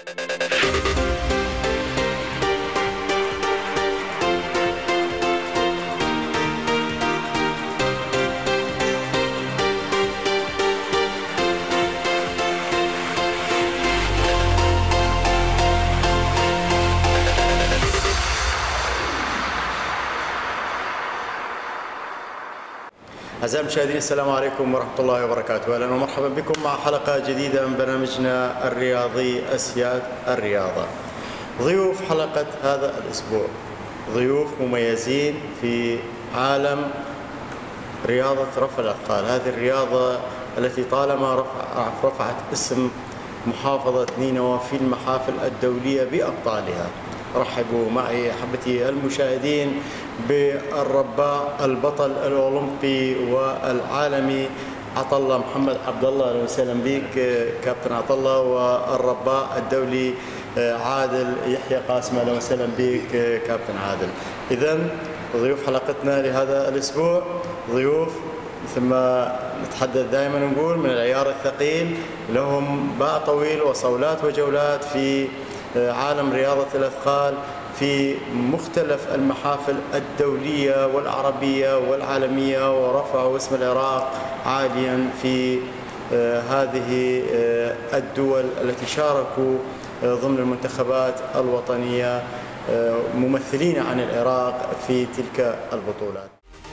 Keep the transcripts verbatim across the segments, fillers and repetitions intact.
أعزائي المشاهدين، السلام عليكم ورحمة الله وبركاته. أهلا ومرحبا بكم مع حلقة جديدة من برنامجنا الرياضي أسياد الرياضة. ضيوف حلقة هذا الأسبوع ضيوف مميزين في عالم رياضة رفع الأثقال، هذه الرياضة التي طالما رفع رفعت اسم محافظة نينوى في المحافل الدولية بأبطالها. رحبوا معي أحبتي المشاهدين بالرباع البطل الأولمبي والعالمي عطلة محمد عبد الله. أهلا وسهلا بك كابتن عطلة. والرباع الدولي عادل يحيى قاسم. أهلا وسهلا بك كابتن عادل. إذا ضيوف حلقتنا لهذا الأسبوع ضيوف مثل ما نتحدث دائما نقول من العيار الثقيل، لهم باع طويل وصولات وجولات في عالم رياضة الأثقال في مختلف المحافل الدولية والعربية والعالمية، ورفعوا اسم العراق عاليا في هذه الدول التي شاركوا ضمن المنتخبات الوطنية ممثلين عن العراق في تلك البطولات.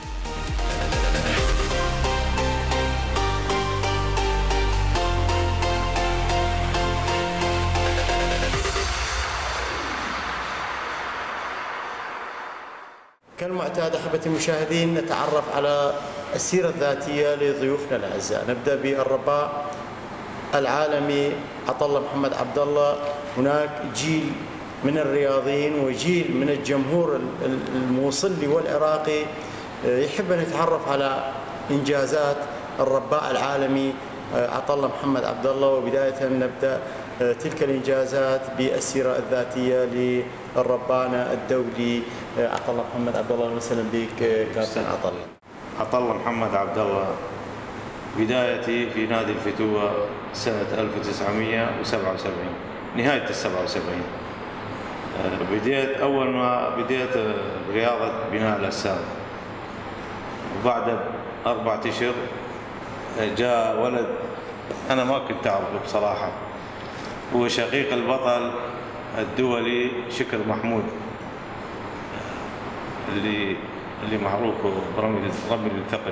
كالمعتاد أحبتي المشاهدين نتعرف على السيرة الذاتية لضيوفنا الأعزاء. نبدأ بالرباع العالمي عطلة محمد عبد الله. هناك جيل من الرياضيين وجيل من الجمهور الموصلي والعراقي يحب أن يتعرف على إنجازات الرباع العالمي عطلة محمد عبد الله. وبداية نبدأ تلك الإنجازات بالسيرة الذاتية للربانا الدولي عطلة محمد عبد الله. وسهلا بك كابتن عطلة. عطلة محمد عبد الله، بدايتي في نادي الفتوة سنة ألف وتسعمئة وسبعة وسبعين، نهاية السبعة وسبعين. بديت أول ما بديت رياضة بناء الأجسام، وبعد أربعة أشهر جاء ولد أنا ما كنت أعرفه بصراحة، هو شقيق البطل الدولي شكر محمود اللي اللي معروف برمي رمي الثقل.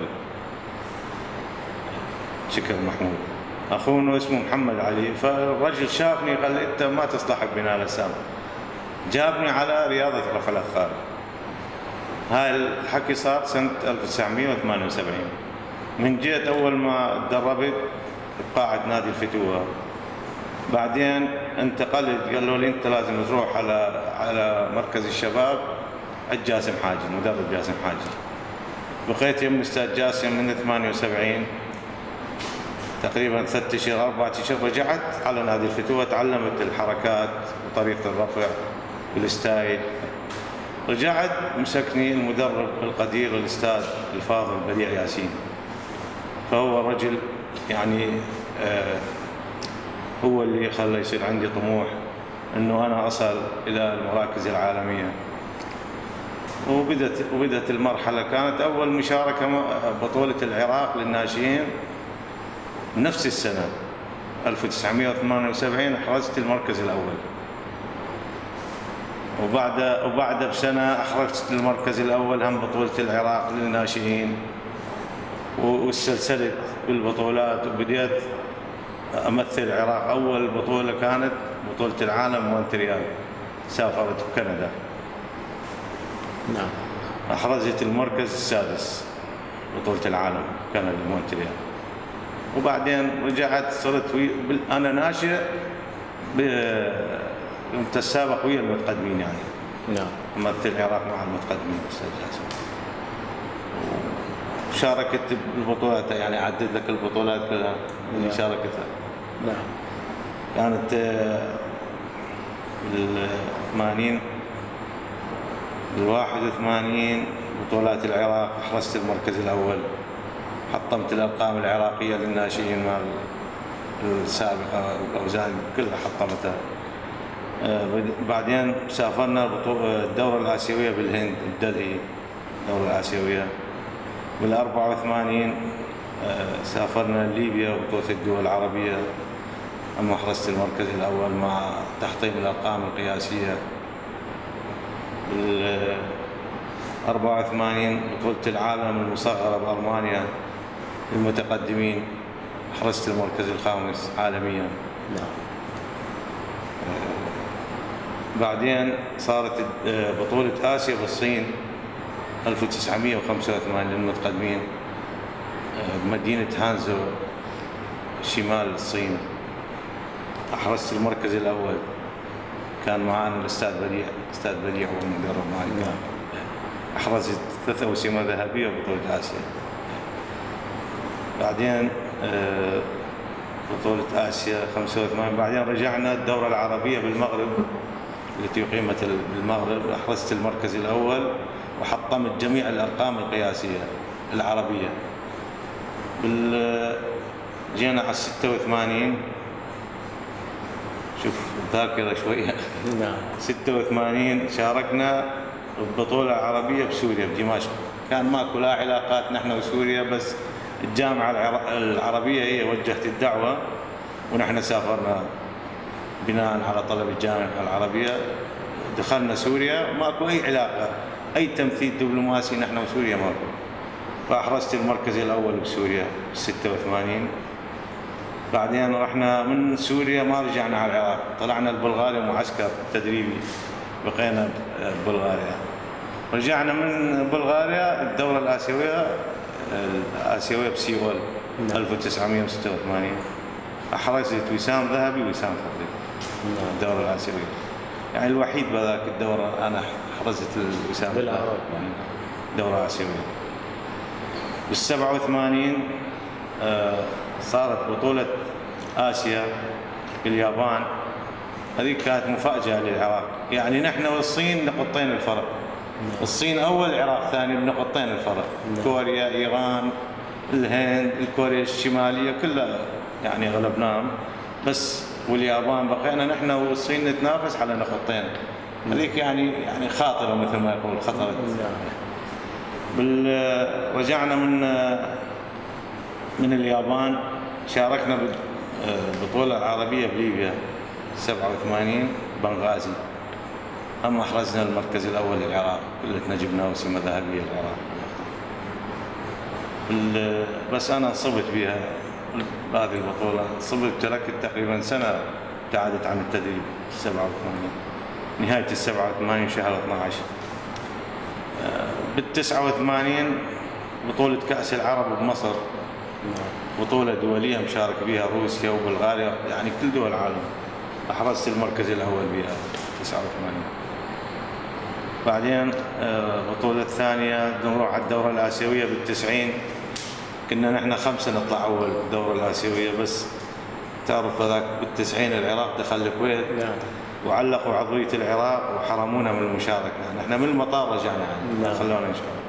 شكر محمود اخونا اسمه محمد علي. فالرجل شافني قال لي انت ما تصلح بناء الاجسام، جابني على رياضه رفع الاثقال. هاي الحكي صار سنه ألف وتسعمئة وثمانية وسبعين. من جيت اول ما تدربت بقاعه نادي الفتوه، بعدين انتقلت قالوا لي انت لازم تروح على على مركز الشباب الجاسم حاجي، مدرب جاسم حاجي. بقيت يم الاستاذ جاسم من ثمانية وسبعين تقريبا ثلاث اشهر اربع اشهر. رجعت على نادي الفتوه، تعلمت الحركات وطريقه الرفع والستايل. رجعت مسكني المدرب القدير الاستاذ الفاضل بديع ياسين. فهو رجل يعني آه هو اللي خلى يصير عندي طموح انه انا اصل الى المراكز العالميه. وبدت وبدت المرحله، كانت اول مشاركه بطوله العراق للناشئين نفس السنه ألف وتسعمئة وثمانية وسبعين، احرزت المركز الاول. وبعد وبعد بسنه احرزت المركز الاول هم بطوله العراق للناشئين، واستسلسلت بالبطولات وبديت امثل العراق. اول بطوله كانت بطوله العالم مونتريال، سافرت بكندا. نعم. احرزت المركز السادس بطوله العالم كندا مونتريال. وبعدين رجعت صرت انا ناشئ بالتسابق ويا المتقدمين يعني. نعم. امثل العراق مع المتقدمين استاذ جاسم. شاركت بالبطولات، يعني اعدد لك البطولات كلها اللي شاركتها. نعم. كانت بال ثمانين بالواحد وثمانين بطولات العراق احرزت المركز الاول. حطمت الارقام العراقيه للناشئين مال السابقه، الاوزان كلها حطمتها. بعدين سافرنا الدورة الآسيوية بالهند بدلهي، الدورة الآسيوية. بال أربعة وثمانين سافرنا ليبيا وبطولة الدول العربية، أما حرزت المركز الأول مع تحطيم الأرقام القياسية. بال أربعة وثمانين بطولة العالم المصغرة بألمانيا للمتقدمين، حرزت المركز الخامس عالميا. بعدين صارت بطولة آسيا بالصين ألف وتسعمئة وخمسة وثمانين للمتقدمين بمدينة هانزو شمال الصين، أحرزت المركز الأول. كان معانا الأستاذ بديع، أستاذ بديع هو المدرب معي. أحرزت ثلاثة أوسمة ذهبية ببطولة آسيا. بعدين بطولة آسيا خمسة وثمانين. بعدين رجعنا الدورة العربية بالمغرب التي أقيمت بالمغرب، أحرزت المركز الأول وحطمت جميع الأرقام القياسية العربية. بال جينا على ستة وثمانين، شوف الذاكرة شوية. ستة وثمانين شاركنا ببطولة عربية بسوريا بدمشق. كان ماكو لا علاقات نحن وسوريا، بس الجامعة العربية هي وجهت الدعوة ونحن سافرنا بناء على طلب الجامعة العربية. دخلنا سوريا، ماكو أي علاقة، أي تمثيل دبلوماسي نحن وسوريا ماكو. فأحرزت المركز الأول بسوريا ستة وثمانين. بعدين رحنا من سوريا ما رجعنا على العراق، طلعنا لبلغاريا معسكر تدريبي، بقينا ببلغاريا. رجعنا من بلغاريا الدورة الآسيوية الآسيوية بسيول ألف وتسعمئة وستة وثمانين، أحرزت وسام ذهبي وسام فضي الدورة الآسيوية. يعني الوحيد بذاك الدورة أنا حرزت الوسام بالعراق، دورة آسيوية. بالسبعة وثمانين صارت بطولة آسيا باليابان، هذيك كانت مفاجأة للعراق. يعني نحن والصين نقطتين الفرق، الصين أول العراق ثاني بنقطتين الفرق. كوريا، إيران، الهند، الكوريا الشمالية كلها يعني غلبناهم، بس واليابان بقينا نحن والصين نتنافس على نقطتين. هذيك يعني يعني خاطرة مثل ما يقول، خطرت. بال رجعنا من من اليابان، شاركنا بالبطولة العربية بليبيا سبعة وثمانين بنغازي، أما أحرزنا المركز الأول للعراق، كلتنا جبنا وسمة ذهبية للعراق. بس أنا صبت بها هذه البطولة، صبت تركت تقريبا سنة ابتعدت عن التدريب. سبعة وثمانين نهاية السبعة وثمانين شهر اثنا عشر. بالتسعة وثمانين بطولة كأس العرب بمصر، بطولة دولية مشارك بها روسيا وبلغاريا، يعني كل دول العالم. أحرزت المركز الأول بها تسعة وثمانين. بعدين بطولة ثانية نروح على الدورة الآسيوية بالتسعين، كنا نحن خمسة نطلع أول الدورة الآسيوية، بس تعرف هذاك بالتسعين العراق دخل الكويت وعلقوا عضوية العراق وحرمونا من المشاركة. نحن من المطار رجعنا يعني خلونا نشارك،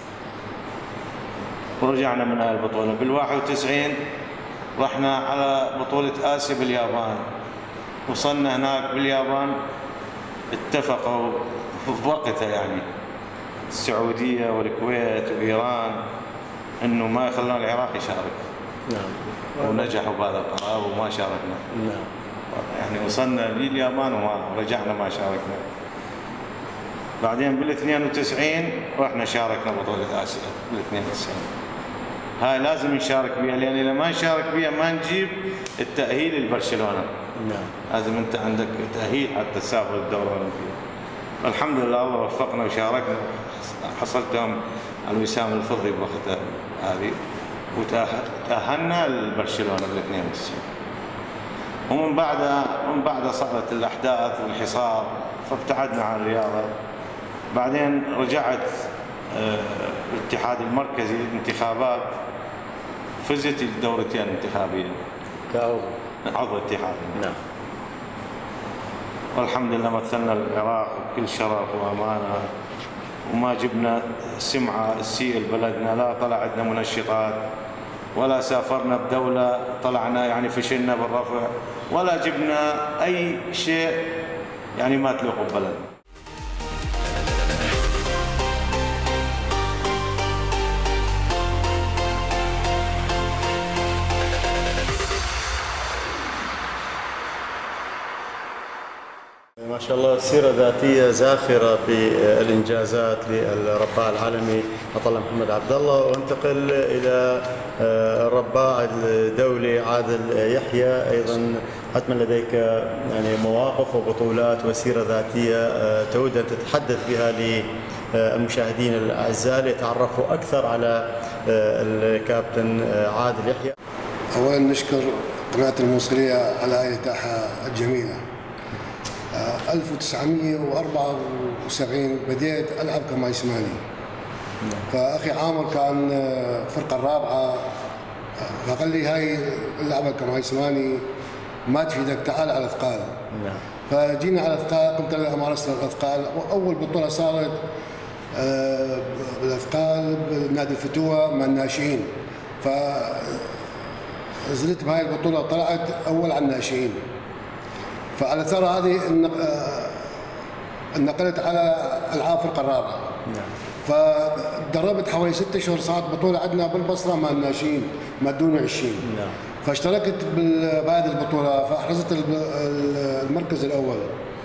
ورجعنا من هاي البطولة. بالواحد وتسعين رحنا على بطولة آسيا باليابان، وصلنا هناك باليابان اتفقوا بوقتها يعني السعودية والكويت وإيران إنه ما يخلون العراق يشارك. نعم. ونجحوا بهذا القرار وما شاركنا. نعم. يعني وصلنا لليابان وما رجعنا ما شاركنا. بعدين بالاثنين وتسعين رحنا شاركنا بطولة آسيا بالاثنين وتسعين. هاي لازم نشارك بها، لأن إذا ما نشارك بها ما نجيب التأهيل لبرشلونة. نعم. لازم أنت عندك تأهيل حتى تسافر الدورة الأولمبية. الحمد لله الله وفقنا وشاركنا، حصلتهم على الوسام الفضي بوقتها هذه، وتأهلنا لبرشلونة بالاثنين وتسعين. ومن بعدها من بعدها صارت الأحداث والحصار، فابتعدنا عن الرياضة. بعدين رجعت الاتحاد المركزي انتخابات، فزت الدورتين انتخابية كعضو عضو اتحاد. نعم. والحمد لله مثلنا العراق بكل شرف وأمانة، وما جبنا سمعة السيئة لبلدنا، لا طلع عندنا منشطات، ولا سافرنا بدولة طلعنا يعني فشلنا بالرفع، ولا جبنا أي شيء يعني ما تليق ببلدنا. ما شاء الله سيرة ذاتية زاخرة بالإنجازات للرباع العالمي عطله محمد عبد الله. وانتقل إلى الرباع الدولي عادل يحيى، أيضا حتما لديك يعني مواقف وبطولات وسيرة ذاتية تود أن تتحدث بها للمشاهدين الأعزاء ليتعرفوا أكثر على الكابتن عادل يحيى. أولا نشكر قناة الموصلية على هذه الإتاحة الجميلة. ألف وتسعمئة وأربعة وسبعين بديت ألعب كمايسماني، فأخي عامر كان الفرقة الرابعة، فقال لي هاي اللعبة كمايسماني ما تفيدك، تعال على الأثقال. فجينا على الأثقال، قمت أمارس الأثقال، وأول بطولة صارت بالأثقال بنادي الفتوة مع الناشئين، فنزلت بهاي البطولة، طلعت أول على الناشئين. فعلى ثرى هذه انقلت على العاب الفرقه الرابعه. نعم. فدربت حوالي ست اشهر، صارت بطوله عندنا بالبصره مع الناشئين مع دون عشرين. نعم. فاشتركت بهذه البطوله، فاحرزت المركز الاول.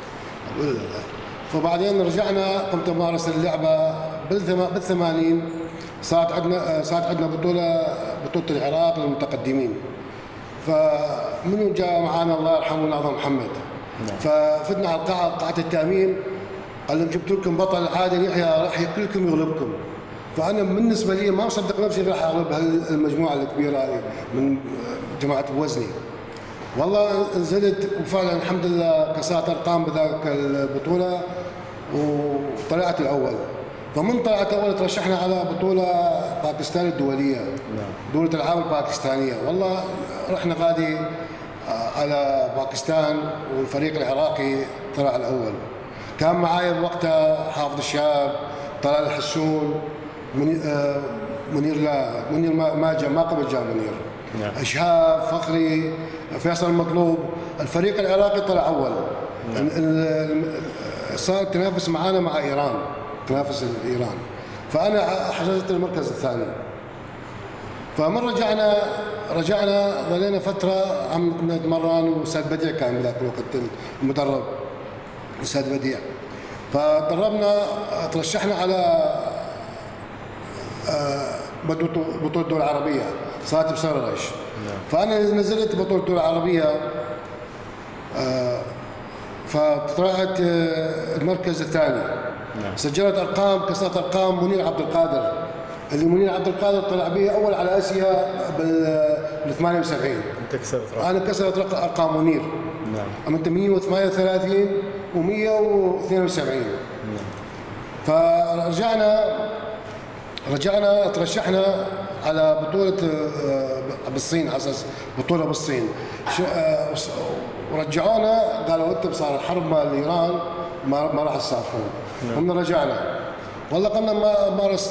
فبعدين رجعنا، قمت امارس اللعبه بالثمانين، صارت عندنا صارت عندنا بطوله بطوله العراق للمتقدمين. فمنو جاء معنا الله يرحمه الأعظم محمد. نعم. ففتنا على القاعة، قاعة التأمين، قال لهم جبت لكم بطل عادل يحيى راح كلكم يغلبكم. فأنا بالنسبة لي ما مصدق نفسي راح أغلب هالمجموعة الكبيرة هذه من جماعة بوزني. والله نزلت وفعلا الحمد لله كسرت أرقام بذاك البطولة وطلعت الأول. فمن طلعت أول ترشحنا على بطولة باكستان الدولية. نعم. دولة الألعاب الباكستانية. والله رحنا غادي على باكستان، والفريق العراقي طلع الأول. كان معايا بوقتها حافظ الشاب، طلال الحسون، منير لا منير ما جاء، ما قبل جاء منير. نعم. إشهاب، فخري، فيصل المطلوب. الفريق العراقي طلع أول. نعم. صار تنافس معانا مع إيران، تنافس ايران، فانا حجزت المركز الثاني. فمن رجعنا رجعنا ظلينا فتره عم نتمرن، واستاذ بديع كان بذاك الوقت المدرب، الاستاذ بديع. فدربنا، ترشحنا على بطوله الدول العربيه، صارت بسررش. فانا نزلت بطوله الدول العربيه، فطلعت المركز الثاني. نعم. سجلت ارقام، كسرت ارقام منير عبد القادر، اللي منير عبد القادر طلع به اول على اسيا بال ثمانية وسبعين. انت كسرت رقم. انا كسرت ارقام منير. نعم. عملت مئة وثمانية وثلاثين ومئة واثنين وسبعين. نعم. فرجعنا رجعنا ترشحنا على بطوله بالصين، على اساس بطوله بالصين. ورجعونا قالوا انتم صار الحرب مع ايران ما ما راح تسافرون. قمنا رجعنا. والله قمنا مارس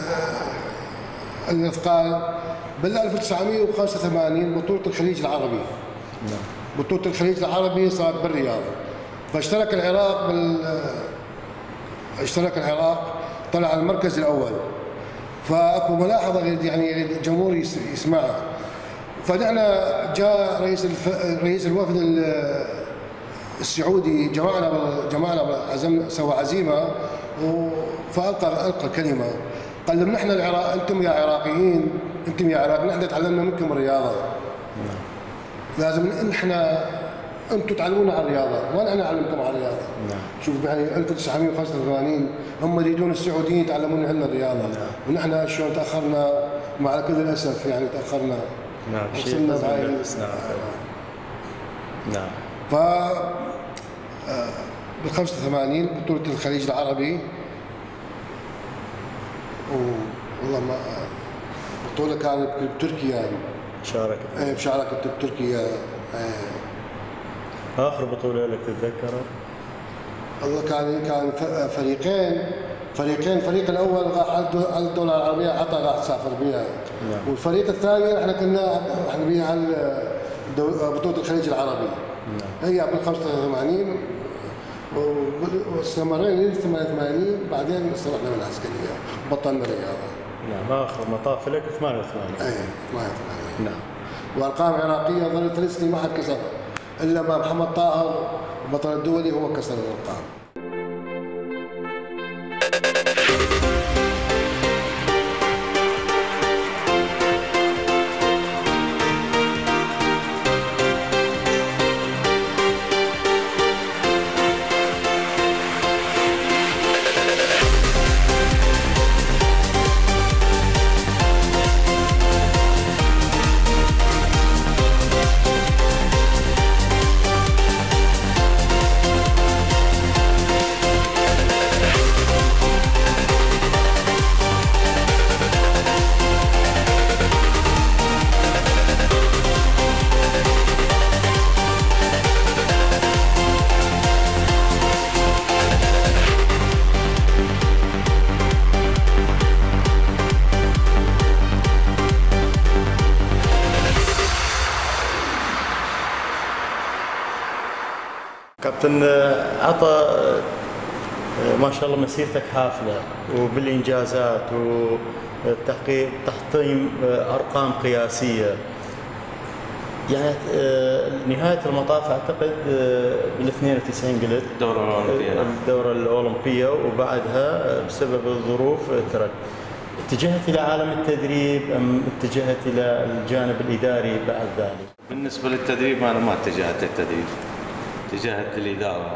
الاثقال بال ألف وتسعمئة وخمسة وثمانين بطولة الخليج العربي. نعم. بطولة الخليج العربي صارت بالرياض. فاشترك العراق بال اشترك العراق، طلع المركز الاول. فاكو ملاحظة يعني الجمهور يسمعها. فنحنا جاء رئيس الف... رئيس الوفد السعودي، جمعنا جمعنا عزم سوى عزيمه، فالقى القى كلمه، قال لهم نحن العراق، انتم يا عراقيين، انتم يا عراق، نحن تعلمنا منكم الرياضه. لازم نحن انتم تعلمونا على الرياضه، وانا نعلمكم على الرياضه. شوف يعني ألف وتسعمئة وخمسة وثمانين هم يريدون السعوديين يتعلمون عنا الرياضه، ونحن شلون تاخرنا، مع كل الاسف يعني تاخرنا. نعم. وصلنا بهاي. نعم. نعم. ف بال خمسة وثمانين بطولة الخليج العربي، والله ما بطولة كانت بتركيا. شاركت. ايه بشاركت بتركيا. آخر بطولة لك تتذكرها؟ والله كان كان فريقين فريقين الفريق الأول راح على الدولة العربية، عطى راح تسافر بها. نعم. والفريق الثاني احنا كنا احنا بيها على بطولة الخليج العربي. نعم. هي بال خمسة وثمانين استمرينا لين ثمانية وثمانين، بعدين استرحنا من العسكريه بطلنا الرياضه. نعم اخر مطاف لك ثمانية وثمانين. اي ثمانية وثمانين. نعم. وارقام عراقيه ظلت ثلاث سنين ما حد كسرها الا ما محمد طاهر البطل الدولي هو كسر الارقام. كابتن عطا، ما شاء الله مسيرتك حافله وبالانجازات وتحقيق تحطيم ارقام قياسيه. يعني نهايه المطاف اعتقد بال اثنين وتسعين قلت الدوره الاولمبيه الدوره الاولمبيه وبعدها بسبب الظروف ترك. اتجهت الى عالم التدريب ام اتجهت الى الجانب الاداري بعد ذلك؟ بالنسبه للتدريب انا ما اتجهت للتدريب، اتجهت للاداره.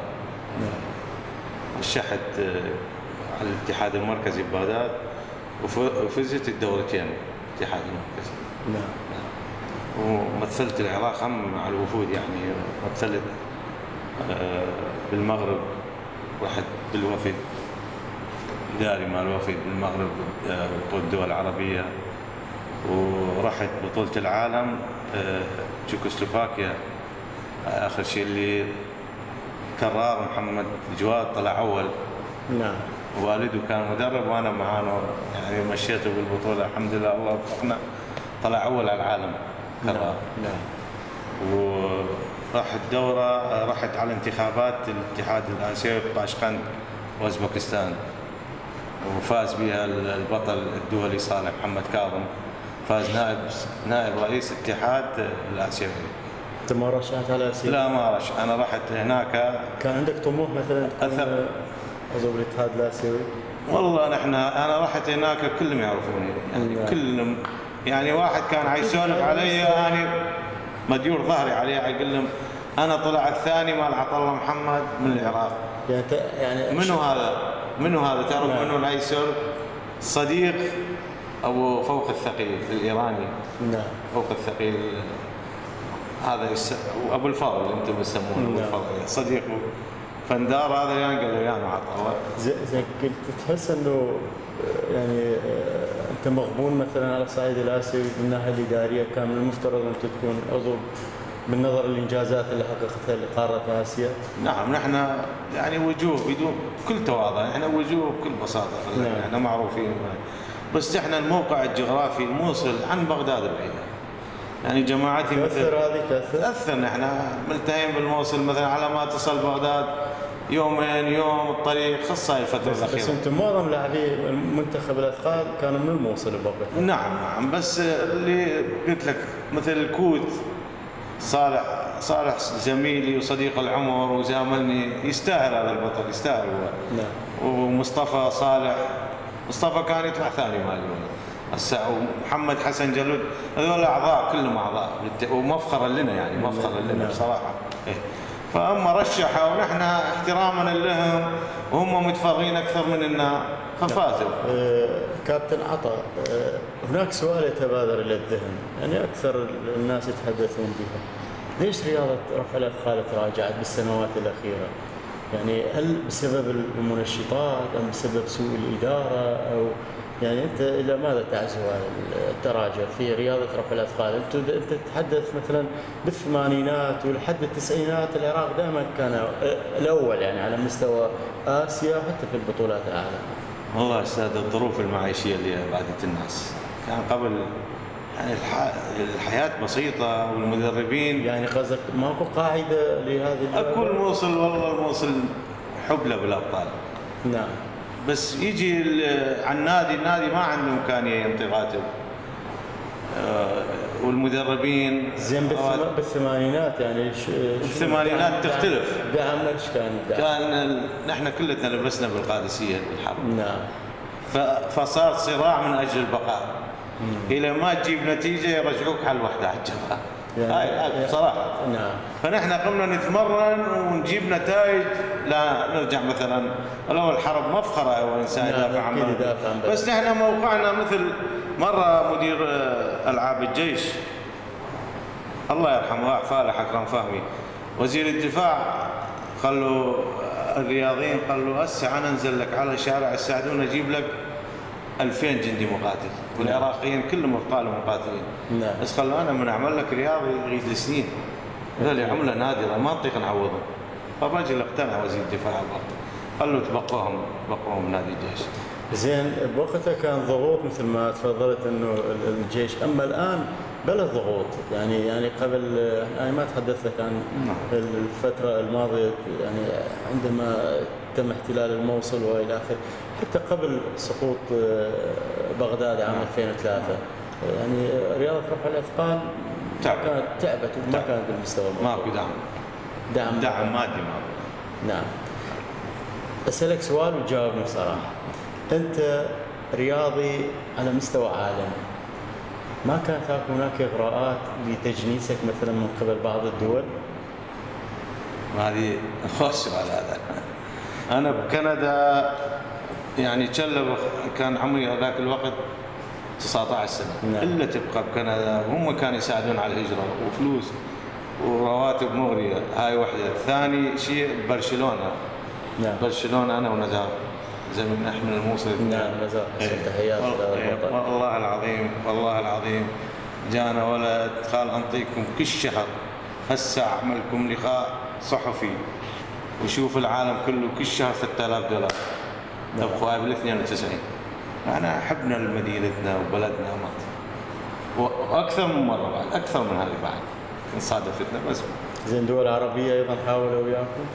رشحت على الاتحاد المركزي ببغداد وفزت الدورتين الاتحاد المركزي. نعم. ومثلت العراق هم مع الوفود، يعني مثلت بالمغرب، رحت بالوفد اداري مع الوفد بالمغرب بطولة الدول العربية، ورحت بطولة العالم تشيكوسلوفاكيا. اخر شيء اللي كرار محمد جواد طلع اول. نعم. والده كان مدرب وانا معاه، يعني مشيته بالبطوله الحمد لله الله وفقنا، طلع اول على العالم كرار. نعم. وراح الدوره، رحت على انتخابات الاتحاد الاسيوي بطاشقند واوزبكستان، وفاز بها البطل الدولي صالح محمد كاظم، فاز نائب نائب رئيس الاتحاد الاسيوي. انت ما رشحت على اسيا؟ لا ما رش، انا رحت هناك. كان عندك طموح مثلا تكون عضو بالاتحاد الاسيوي؟ والله نحن انا رحت هناك كلهم يعرفوني، يعني كلهم، يعني واحد كان عيسولف علي، انا مديور ظهري عليه، يقول لهم انا طلع الثاني مال عطا الله محمد من العراق. يعني يعني منو هذا؟ منو هذا؟ تعرف نعم. منو العيسولف؟ صديق ابو فوق الثقيل الايراني. نعم. فوق الثقيل هذا يس... ابو الفضل اللي انتم تسمونه ابو الفضل، صديقه فندار هذا، يعني قال له يا عطا الله. زين، كنت تحس انه يعني انت مغبون مثلا على الصعيد الاسيوي بالناحيه الاداريه؟ كان من المفترض ان تكون عضو بالنظر للانجازات اللي حققتها لقاره اسيا. نعم، نحن يعني وجوه بدون كل تواضع، احنا وجوه بكل بساطه، نعم. احنا معروفين، بس احنا الموقع الجغرافي الموصل عن بغداد بعيده، يعني جماعتي تاثر هذه تاثر؟ تاثر، نحن ملتهين بالموصل مثلا على ما تصل بغداد يومين يوم الطريق، خاصة الفترة الأخيرة. بس انتم معظم لاعبي منتخب الاثقال كانوا من الموصل بوقتها. نعم نعم، بس اللي قلت لك مثل الكوت صالح صالح زميلي وصديق العمر وزاملني، يستاهل هذا البطل، يستاهل هو. نعم. ومصطفى صالح، مصطفى كان يطلع ثاني مالي هسه، ومحمد حسن جلود، هذول اعضاء كلهم اعضاء، ومفخرا لنا يعني، مفخرا لنا بصراحه. إيه. فهم رشحوا ونحن احتراما لهم، وهم متفرغين اكثر مننا ففازوا. آه كابتن عطا، آه هناك سؤال يتبادر الى الذهن، يعني اكثر الناس يتحدثون بها، ليش رياضه رفع الاثقال تراجعت بالسنوات الاخيره؟ يعني هل بسبب المنشطات ام بسبب سوء الاداره، او يعني انت الى ماذا تعزو هذا التراجع في رياضه رفع الاثقال؟ انت انت تتحدث مثلا بالثمانينات ولحد التسعينات العراق دائما كان الاول يعني على مستوى اسيا حتى في البطولات العالم. والله استاذ، الظروف المعيشيه اللي بعدت الناس، كان قبل يعني الحياه بسيطه والمدربين، يعني قصدك ماكو قاعده لهذه؟ اكو الموصل، والله الموصل حبلة بالابطال. نعم. بس يجي على النادي، النادي ما عنده امكانيه ينطي راتب. آه والمدربين زين بالثم... بالثمانينات يعني ش... الثمانينات تختلف. دعمنا ايش كان دعم؟ كان نحن كلنا لبسنا بالقادسيه بالحرب. نعم. ف... فصار صراع من اجل البقاء. مم. الى ما تجيب نتيجه يرجعوك على الوحده على الجبهه. يعني هاي بصراحه. نعم. فنحن قمنا نتمرن ونجيب نتائج، لا نرجع مثلا لو الحرب مفخره او انسان يدافع عن بلده، بس نحن موقعنا مثل مره مدير العاب الجيش الله يرحمه اعفاله اكرم فهمي وزير الدفاع قال له الرياضيين قال له هسه انا انزل لك على شارع السعدون اجيب لك ألفين جندي مقاتل والعراقيين كلهم ابطال ومقاتلين. نعم. بس قال له انا من اعمل لك رياضي يريد سنين. قال لي عمله نادره ما نطيق نعوضهم. فالرجل اقتنع وزير الدفاع الوقت قال له تبقوهم تبقوهم نادي الجيش. زين بوقتها كان ضغوط مثل ما تفضلت انه الجيش، اما الان بلا ضغوط يعني يعني قبل انا ما تحدثت لك عن الفتره الماضيه يعني عندما تم احتلال الموصل والى اخره، حتى قبل سقوط بغداد عام ألفين وثلاثة يعني رياضه رفع الاثقال كانت تعبت وما كانت بالمستوى المطلوب. ماكو دعم. دعم دعم مادي ما. نعم. اسالك سؤال وتجاوبني بصراحه. انت رياضي على مستوى عالمي، ما كانت هناك اغراءات لتجنيسك مثلا من قبل بعض الدول؟ هذه خوش سؤال هذا. انا بكندا يعني كلب كان عمري ذاك الوقت تسعة عشر سنه. نعم. الا تبقى بكندا وهم كانوا يساعدون على الهجره وفلوس ورواتب مغريه. هاي وحده. ثاني شيء برشلونه. نعم. برشلونه انا ونزار زميلنا احمد الموصل. نعم نزار تحيات للوطن. والله العظيم والله العظيم جانا ولد قال انطيكم كل شهر هسه اعمل لكم لقاء صحفي وشوف العالم كله كل شهر ستة آلاف دولار. تبقوا بال اثنين وتسعين. انا حبنا لمدينتنا وبلدنا ما واكثر من مره بعد اكثر من هذه بعد صادفتنا. بس زين دول عربيه ايضا حاولوا وياكم؟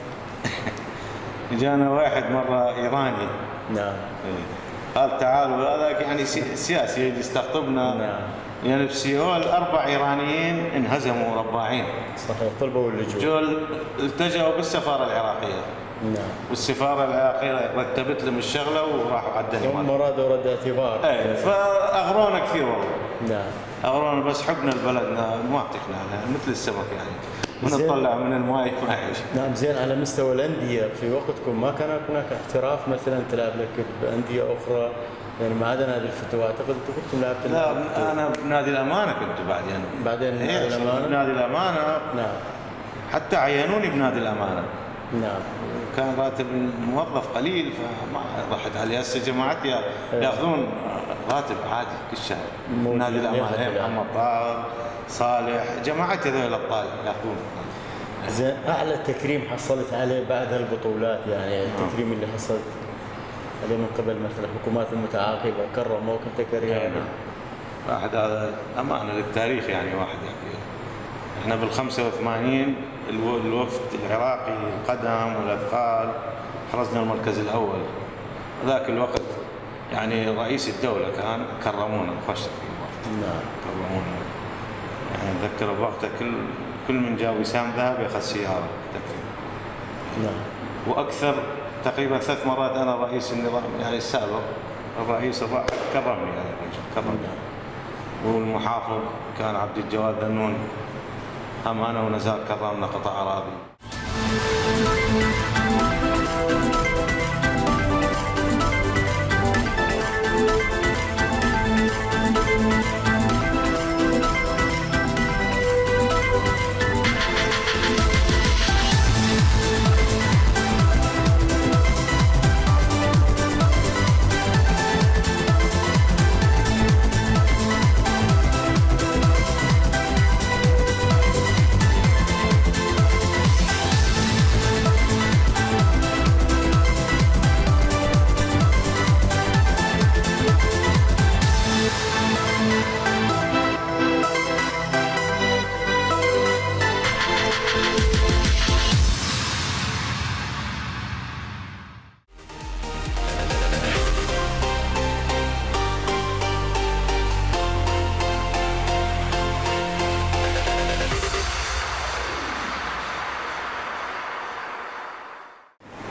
جانا واحد مره ايراني. نعم. قال تعالوا هذاك يعني سياسي يجي يستقطبنا. نعم. يعني بسيول اربع ايرانيين انهزموا رباعين. صحيح. طلبوا اللجوء. جول التجأوا بالسفاره العراقيه. نعم. والسفاره العراقيه رتبت لهم الشغله وراحوا على الدنمارك. هم ارادوا رد اعتبار. ايه فاغرونا كثير والله. نعم. اغرونا بس حبنا لبلدنا ما اعطينا مثل السمك يعني. نطلع من الماء ما يعيش. نعم. زين على مستوى الانديه في وقتكم ما كان هناك احتراف مثلا تلعب لك بانديه اخرى يعني ما عدا نادي الفتوى؟ اعتقد انتم كنتم لعبت. لا انا بنادي الامانه كنت بعدين. بعدين نادي الامانه. بنادي الامانه. نعم. حتى عينوني بنادي الامانه. نعم. كان راتب الموظف قليل فما رحت عليه. هسه جماعتي ياخذون راتب عادي كل شهر. نادي الامانه محمد طاهر صالح جماعتي هذول الابطال ياخذون. زين اعلى تكريم حصلت عليه بعد هالبطولات يعني التكريم اللي حصلت عليه من قبل مثلا الحكومات المتعاقبه كرموك انت كرياضي؟ واحد هذا امانه للتاريخ يعني واحد يحكي. احنا بال خمسة وثمانين الوفد العراقي القدم والاثقال حرزنا المركز الاول. ذاك الوقت يعني رئيس الدوله كان كرمونا خوش تكريم. نعم. كرمونا يعني اتذكر بوقتها كل كل من جاء وسام ذهب ياخذ سياره تكريم. نعم. واكثر تقريبا ثلاث مرات انا رئيس النظام يعني السابق الرئيس الراحل كرمني يعني الرجل كرمني. نعم. والمحافظ كان عبد الجواد ذنون هم انا ونزار كرمنا قطع اراضي.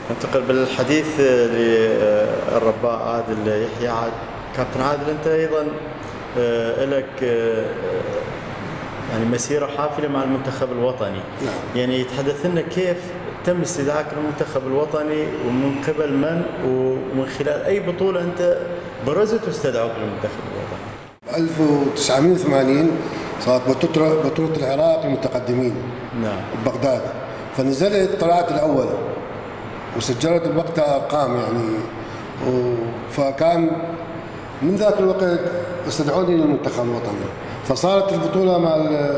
ننتقل بالحديث للرباء عادل يحيى. عاد كابتن عادل، انت ايضا لك يعني مسيره حافله مع المنتخب الوطني. نعم. يعني يتحدث لنا كيف تم استدعاك للمنتخب الوطني ومن قبل من ومن خلال اي بطوله انت برزت واستدعوك للمنتخب الوطني؟ ألف وتسعمئة وثمانين صارت بطوله بطوله العراق للمتقدمين. نعم. ببغداد، فنزلت طلعت الاول وسجلت بوقتها ارقام يعني، فكان من ذاك الوقت استدعوني للمنتخب الوطني. فصارت البطوله مع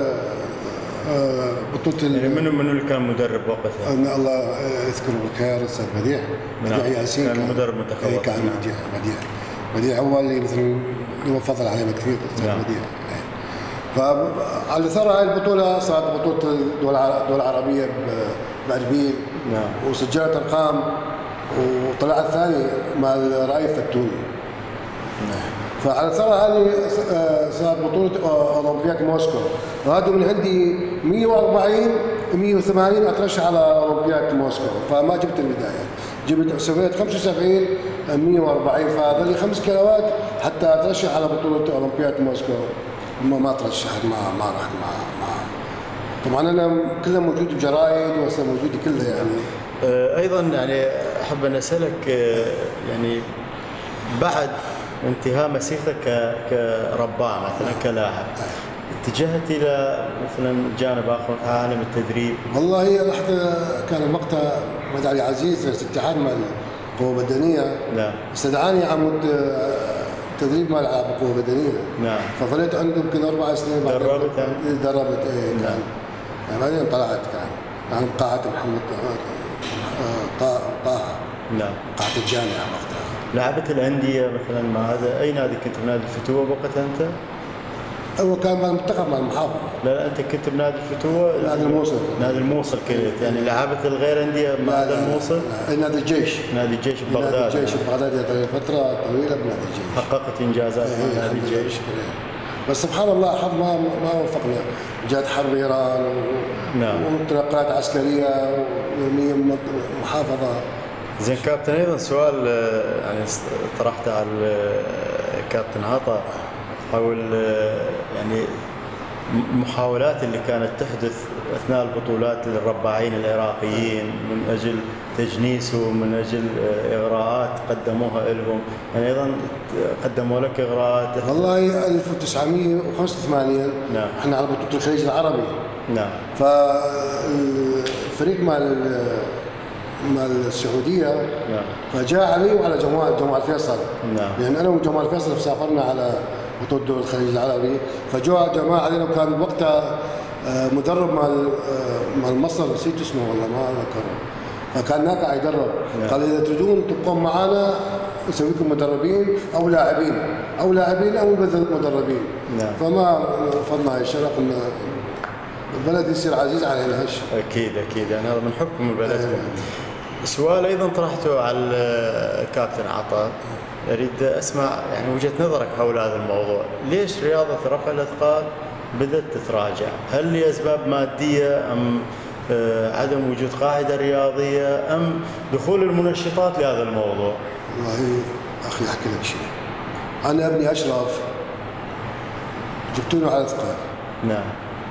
بطوله يعني منو منو اللي كان مدرب وقتها؟ ان الله يذكره بالخير الاستاذ بديع. نعم. بديع ياسين كان مدرب منتخب الوطني. كان بديع بديع بديع هو اللي مثلا له فضل علينا كثير الاستاذ نعم. بديع. فعلى اثر هاي البطوله صارت بطوله الدول العربيه باربيل. نعم. وسجلت ارقام وطلعت ثاني مع الرائف التوني. نعم. فعلى اثر هذه صارت بطوله اولمبياد موسكو، وهذا من عندي مئة وأربعين مئة وثمانين اترشح على اولمبياد موسكو، فما جبت الميداليات، جبت سويت خمسة وسبعين مئة وأربعين، فهذا لي خمس كيلوات حتى اترشح على بطوله اولمبياد موسكو. ما ما ترشحت، ما ما رحت مع مع طبعا انا كلها موجود بجرايد وهسه موجود كلها يعني. ايضا يعني احب ان اسالك يعني بعد انتهاء مسيرتك كرباع مثلا كلاعب، اتجهت الى مثلا جانب اخر عالم التدريب؟ والله رحت، كان وقتها مد علي عزيز رئيس الاتحاد مع القوه البدنيه. نعم. استدعاني عمود تدريب مع العاب قوه بدنيه. نعم. فظليت عنده يمكن اربع سنين. دربت؟ دربت ايه. نعم. يعني بعدين طلعت كان عن قاعه محمد طه. نعم. قاعه الجامعه وقتها. لعبت الانديه مثلا مع هذا، اي نادي كنت بنادي الفتوه بوقتها انت؟ هو كان مع المنتخب مع المحافظه. لا لا انت كنت بنادي الفتوه؟ نادي الموصل. نادي الموصل كنت يعني لعبت الغير انديه مع نادي الموصل؟ لا نادي الجيش. نادي الجيش ببغداد. نادي الجيش ببغداد فتره طويله بنادي الجيش. حققت انجازات مع نادي الجيش. بس سبحان الله حظ ما ما وفقنا، جات حرب ايران و... نعم. وتنقلات عسكريه ويوميا محافظه. زين كابتن، ايضا سؤال يعني طرحته على الكابتن عطا حول يعني المحاولات اللي كانت تحدث اثناء البطولات للرباعين العراقيين من اجل تجنيسهم، من اجل اغراءات قدموها لهم، يعني ايضا قدموا لك اغراءات؟ والله ألف وتسعمئة وخمسة وثمانين. نعم. احنا على بطوله الخليج العربي. نعم. فالفريق مال مال السعوديه. نعم. فجاء علي وعلى جمال جمال فيصل. نعم. يعني انا وجمال فيصل سافرنا على بطوله دول الخليج العربي، فجاء جماعه علينا وكان وقتها مدرب مال مال مصر، نسيت اسمه والله ما اذكره، فكان هناك قاعد يدرب. نعم. قال اذا تريدون تبقون معنا نسوي لكم مدربين او لاعبين او لاعبين او مدربين. نعم. فما رفضنا هاي الشرق، ان البلد يصير عزيز علينا هالشيء. اكيد اكيد، يعني هذا من حكم بلدكم. سؤال ايضا طرحته على الكابتن عطا، اريد اسمع يعني وجهه نظرك حول هذا الموضوع، ليش رياضه رفع الاثقال بدات تتراجع؟ هل لاسباب ماديه ام عدم وجود قاعده رياضيه ام دخول المنشطات لهذا الموضوع؟ والله اخي احكي لك شيء، انا ابني اشرف جبت له على اثقال. نعم.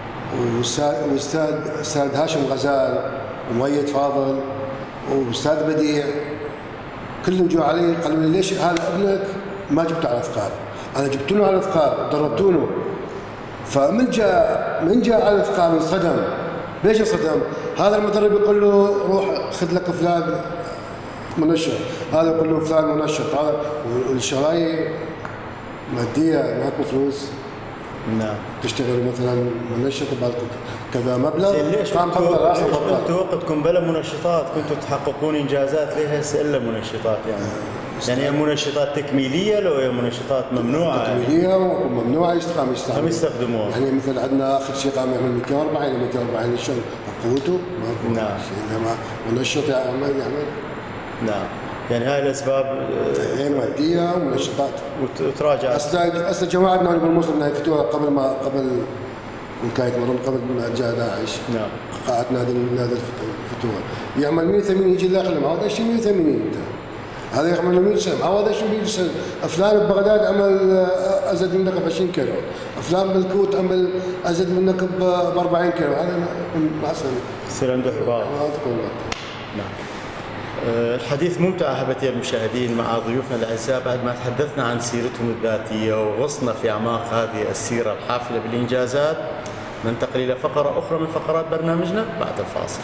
واستاذ استاذ هاشم غزال ومؤيد فاضل واستاذ بديع كلهم جو علي قالوا لي ليش هذا ابنك ما جبته على اثقال؟ انا جبت له على اثقال دربتونه. فمن جاء من جاء على اثقال انصدم. ليش انصدم؟ هذا المدرب يقول له روح خذ لك فلان منشط، هذا يقول له فلان منشط، هذا والشرايط ماديه ماكو فلوس. نعم. تشتغل مثلا منشط كذا مبلغ. ليش انتم وقتكم بلا منشطات كنتوا تحققون انجازات، ليه هسه الا منشطات يعني؟ يعني هي منشطات تكميليه لو هي منشطات ممنوعه؟ تكميليه وممنوعه يستخدم يستخدموها. يستخدموها. يعني مثلا عندنا اخر شيء قام يعمل مئتين وأربعين مئتين وأربعين شلون قوته؟ نعم. انما منشط يعمل يعمل. نعم. يعني هاي الاسباب هي ماديه ومنشطات وتراجع. هسه هسه جماعتنا بالموصل انها يفتوها قبل ما قبل وكايه مرون قبل ما جاء داعش. نعم. قاعه نادي نادي الفتوى مفتوح. يعمل مية وثمانين يجي داخل معه هذا الشيء مية وثمانين انت. هذا يعمل مية وتسعين معه هذا الشيء مية وتسعين. افلان ببغداد عمل ازيد منك ب عشرين كيلو. افلان بالكوت عمل ازيد منك ب أربعين كيلو. هذا ما اسهل. يصير عنده حوار. نعم. الحديث ممتع أحبتي المشاهدين مع ضيوفنا الأعزاء بعد ما تحدثنا عن سيرتهم الذاتية وغصنا في أعماق هذه السيرة الحافلة بالإنجازات. ننتقل إلى فقرة أخرى من فقرات برنامجنا بعد الفاصل.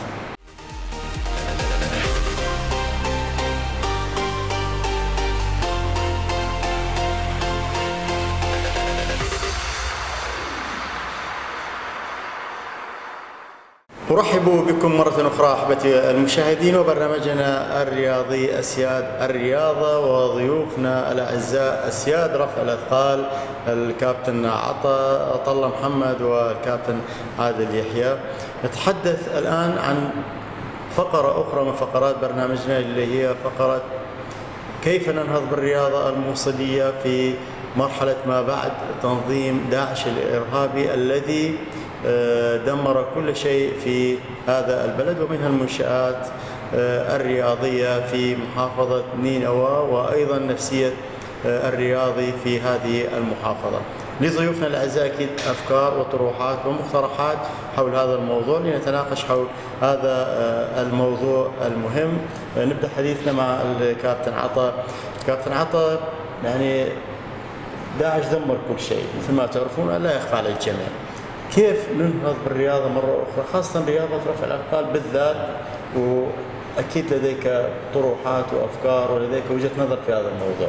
أرحب بكم مرة أخرى أحبتي المشاهدين وبرنامجنا الرياضي أسياد الرياضة وضيوفنا الأعزاء أسياد رفع الأثقال الكابتن عطا طلة محمد والكابتن عادل يحيى. نتحدث الآن عن فقرة أخرى من فقرات برنامجنا اللي هي فقرة كيف ننهض بالرياضة الموصلية في مرحلة ما بعد تنظيم داعش الإرهابي الذي دمر كل شيء في هذا البلد ومنها المنشآت الرياضية في محافظة نينوى وأيضا نفسية الرياضي في هذه المحافظة. لضيوفنا الأعزاء أكيد أفكار وطروحات ومقترحات حول هذا الموضوع لنتناقش حول هذا الموضوع المهم. نبدأ حديثنا مع الكابتن عطا. كابتن عطا، يعني داعش دمر كل شيء مثل ما تعرفون، لا يخفى على الجميع. كيف ننهض بالرياضة مرة أخرى، خاصة رياضة رفع الأثقال بالذات، وأكيد لديك طروحات وأفكار ولديك وجهة نظر في هذا الموضوع.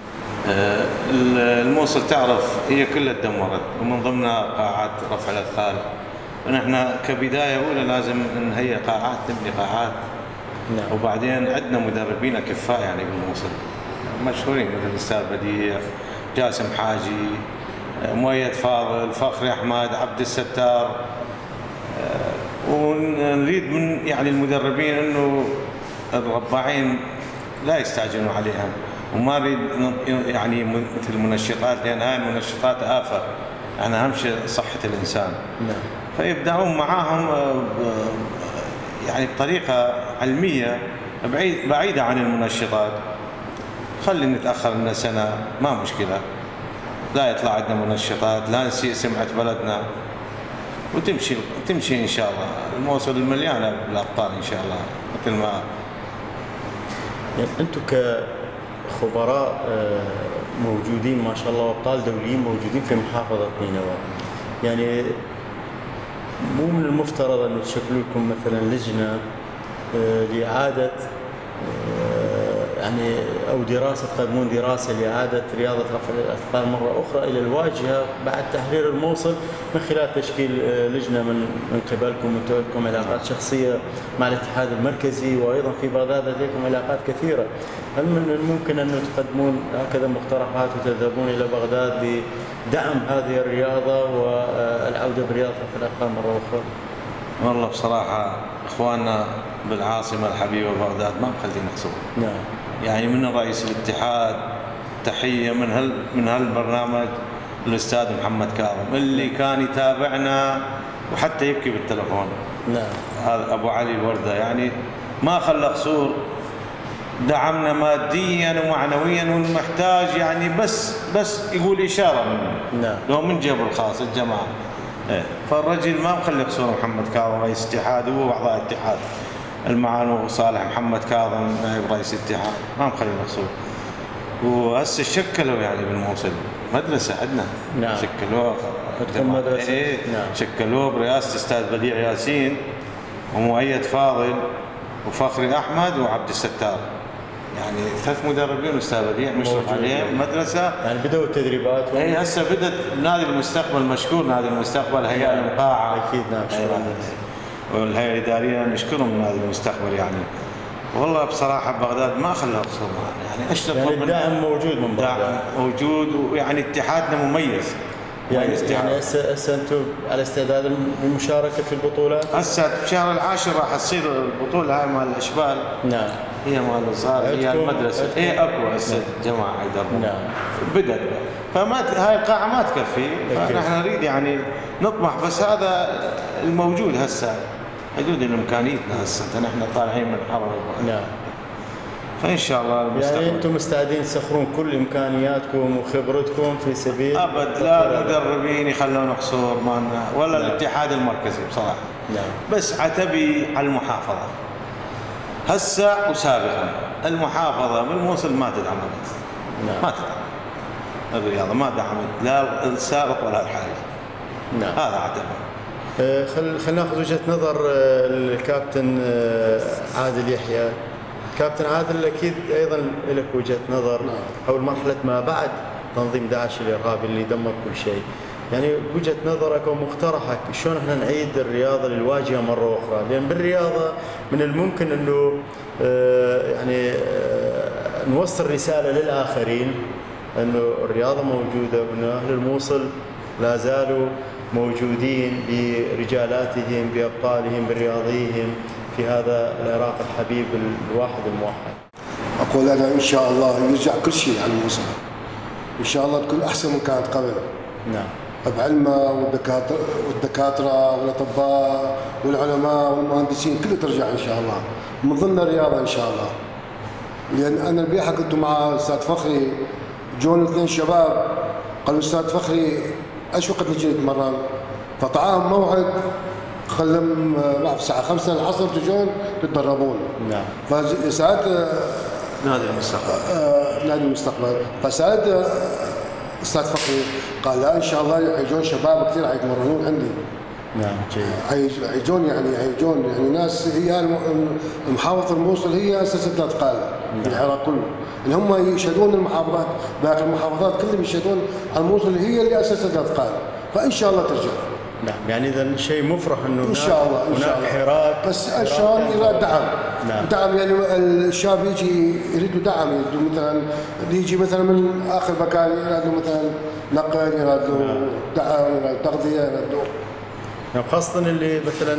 الموصل تعرف هي كلها تدمرت ومن ضمنها قاعات رفع الأثقال. ونحن كبداية أولى لازم نهيئ قاعات، نبني قاعات. نعم. وبعدين عندنا مدربين أكفاء يعني بالموصل مشهورين مثل الأستاذ بديع، جاسم حاجي، مؤيد فاضل، فخري أحمد، عبد الستار. ونريد من يعني المدربين انه الرباعين لا يستعجلوا عليها، وما نريد يعني مثل المنشطات، لان هاي المنشطات آفة. يعني اهم شيء صحة الانسان. نعم. فيبدأون معاهم يعني بطريقة علمية بعيد بعيدة عن المنشطات. خلي نتأخر لنا سنة ما مشكلة، لا يطلع عندنا منشطات، لا نسيء سمعة بلدنا، وتمشي تمشي ان شاء الله. الموصل المليانه بالابطال ان شاء الله مثل ما يعني انتم كخبراء موجودين ما شاء الله وابطال دوليين موجودين في محافظه نينوى. يعني مو من المفترض ان تشكلوا لكم مثلا لجنه لاعاده يعني او دراسه تقدمون دراسه لاعاده رياضه رفع الاثقال مره اخرى الى الواجهه بعد تحرير الموصل من خلال تشكيل لجنه من من قبلكم، من لكم علاقات شخصيه مع الاتحاد المركزي وايضا في بغداد لديكم علاقات كثيره. هل من الممكن ان تقدمون هكذا مقترحات وتذهبون الى بغداد لدعم هذه الرياضه والعوده برياضه رفع الاثقال مره اخرى؟ والله بصراحه اخواننا بالعاصمه الحبيبه بغداد ما مخلين يحصلون. نعم. يعني من رئيس الاتحاد تحيه من هال من هالبرنامج الاستاذ محمد كاظم اللي كان يتابعنا وحتى يبكي بالتلفون. نعم. هذا ابو علي الورده، يعني ما خلى قصور، دعمنا ماديا ومعنويا والمحتاج يعني بس بس يقول اشاره منه. نعم. لو من جيبه الخاص الجماعه. ايه فالرجل ما مخلي قصور محمد كاظم رئيس اتحاد هو واعضاء الاتحاد. المعانو صالح محمد كاظم نائب رئيس الاتحاد ما مخلينا قصور. وهسه شكلوا يعني بالموصل مدرسه عندنا. نعم. شكلوها مدرسه. ايه نعم. شكلوه برئاسه استاذ بديع ياسين ومؤيد فاضل وفخري احمد وعبد الستار. يعني ثلاث مدربين واستاذ بديع مشرف عليهم مدرسه. يعني بدأوا التدريبات. اي هسه بدت نادي المستقبل مشكور، نادي المستقبل هيئه المقاعه. اكيد نعم. والهيئه الاداريه نشكرهم من نادي المستقبل يعني. والله بصراحه بغداد ما خلوها قصور معنا، يعني اشتغل يعني الدعم موجود من بغداد. دعم موجود، ويعني اتحادنا مميز. يعني يعني هسه هسه انتم على استعداد للمشاركه في البطولات؟ هسه بشهر العاشر راح تصير البطوله هاي مال الاشبال. نعم. هي مال الصغار، هي المدرسه، هي اكو هسه جماعه يدربون. نعم. بدت فما هاي القاعه ما تكفي، فنحن نريد يعني نطمح، بس هذا الموجود هسه حدود امكانيتنا هسه نحن طالعين من حرب. نعم. فان شاء الله المستقبل. يعني انتم مستعدين تسخرون كل امكانياتكم وخبرتكم في سبيل ابد لا المدربين يخلون قصور ما ولا نعم. الاتحاد المركزي بصراحه. نعم. بس عتبي على المحافظه هسه وسابقا المحافظه بالموصل ما تدعمت. نعم. ما تدعم الرياضه، ما دعمت لا السابق ولا الحالي. نعم. هذا عتبي. آه، خل خلينا ناخذ وجهه نظر آه، الكابتن آه، عادل يحيى. كابتن عادل اكيد ايضا لك وجهه نظر حول مرحله ما بعد تنظيم داعش الارهابي اللي دمر كل شيء. يعني وجهه نظرك او مقترحك شلون احنا نعيد الرياضه للواجهه مره اخرى؟ لان بالرياضه من الممكن انه آه، يعني آه، نوصل رساله للاخرين انه الرياضه موجوده وان اهل الموصل لا زالوا موجودين برجالاتهم بابطالهم برياضيهم في هذا العراق الحبيب الواحد الموحد. اقول انا ان شاء الله يرجع كل شيء على الموصل. ان شاء الله تكون احسن من كانت قبل. نعم. بعلمها والدكاتره والدكاتره والاطباء والعلماء والمهندسين كله ترجع ان شاء الله. من ضمن الرياضه ان شاء الله. لان انا البارحه كنت مع استاذ فخري جون اثنين شباب قالوا استاذ فخري ايش وقت نجي نتمرن؟ فطعام موعد خلهم ما بعرف الساعه خمسة العصر تجون تتدربون. نعم. فسالت نادي المستقبل. آه نادي المستقبل، فسالت آه استاذ فخري قال لا ان شاء الله حيجون شباب كثير حيتمرنون عندي. نعم جيد. حيجون يعني حيجون يعني ناس هي محافظه الموصل هي اسست الاثقال في العراق كله، اللي هم يشهدون المحافظات باقي المحافظات كلهم يشهدون على الموصل هي اللي اسست الاثقال، فان شاء الله ترجع. نعم يعني اذا شيء مفرح انه ان شاء الله ان شاء الله الله حراك بس عشان يراد دعم. نعم. دعم يعني الشاب يجي يريدوا دعم، يريدوا مثلا يجي مثلا من اخر مكان يراد له مثلا نقل، يراد له دعم، يراد تغذيه، يراد له يعني خاصة اللي مثلا